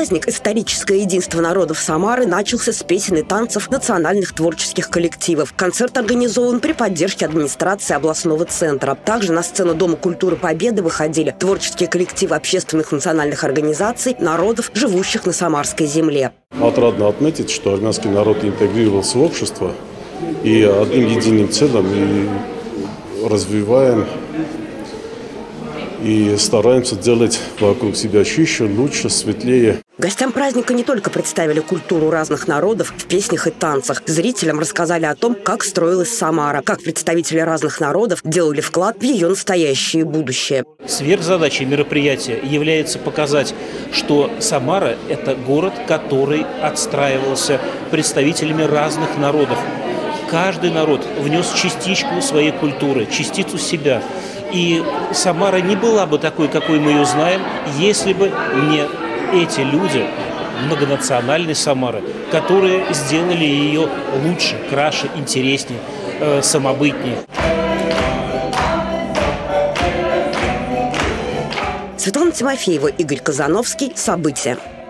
Праздник «Историческое единство народов Самары» начался с песен и танцев национальных творческих коллективов. Концерт организован при поддержке администрации областного центра. Также на сцену Дома культуры Победы выходили творческие коллективы общественных национальных организаций народов, живущих на самарской земле. Отрадно отметить, что армянский народ интегрировался в общество и одним единым целым и развиваем и стараемся делать вокруг себя чище, лучше, светлее. Гостям праздника не только представили культуру разных народов в песнях и танцах. Зрителям рассказали о том, как строилась Самара, как представители разных народов делали вклад в ее настоящее и будущее. Сверхзадачей мероприятия является показать, что Самара – это город, который отстраивался представителями разных народов. Каждый народ внес частичку своей культуры, частицу себя. И Самара не была бы такой, какой мы ее знаем, если бы не эти люди, многонациональной Самары, которые сделали ее лучше, краше, интереснее, самобытнее. Светлана Тимофеева, Игорь Казановский. События.